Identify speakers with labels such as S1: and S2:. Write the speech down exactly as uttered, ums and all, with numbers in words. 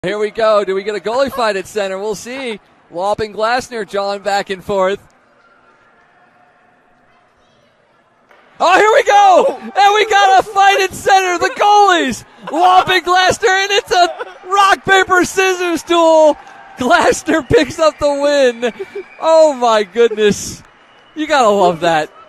S1: Here we go. Do we get a goalie fight at center? We'll see. Wallop and Glasner jawing back and forth. Oh, here we go! And we got a fight at center. The goalies, Wallop and Glasner, and it's a rock, paper, scissors duel. Glasner picks up the win. Oh, my goodness. You got to love that.